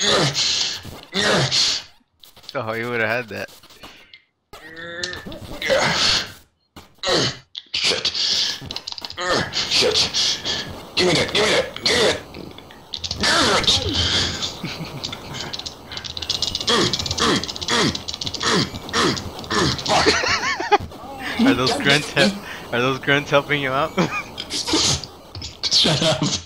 Oh, you would have had that. Shit. Shit. Give me that. Give me that. Give me that. Are those grunts helping you out? Shut up.